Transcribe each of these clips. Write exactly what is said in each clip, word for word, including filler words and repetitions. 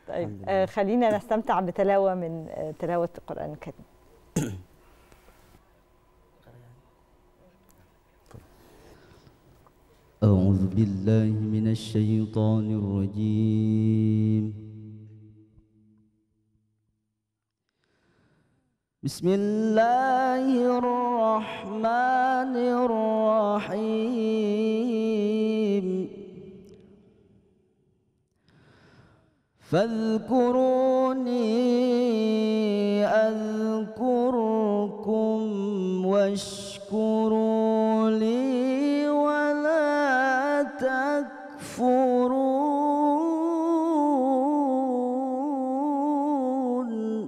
طيب آه خلينا نستمتع بتلاوة من آه تلاوة القرآن الكريم. أعوذ بالله من الشيطان الرجيم. بسم الله الرحمن الرحيم. فاذكروني أذكركم واشكروا لي ولا تكفرون.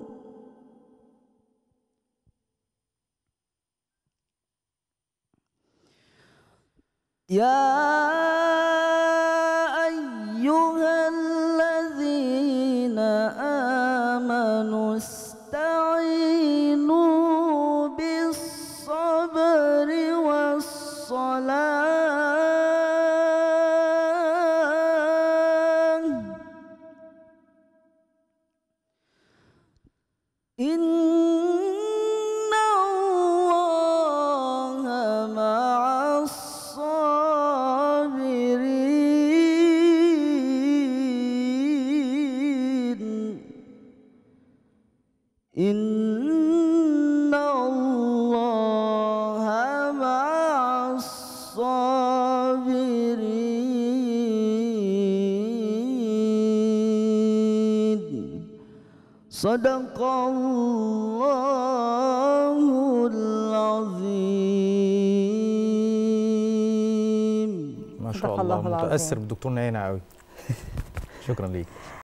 يا أيها الذين آمنوا استعينوا بالصبر والصلاة إن الله مع إن الله مع الصابرين. صدق الله العظيم. ما شاء الله، متأثر بالدكتور ناينا قوي. شكرا ليك.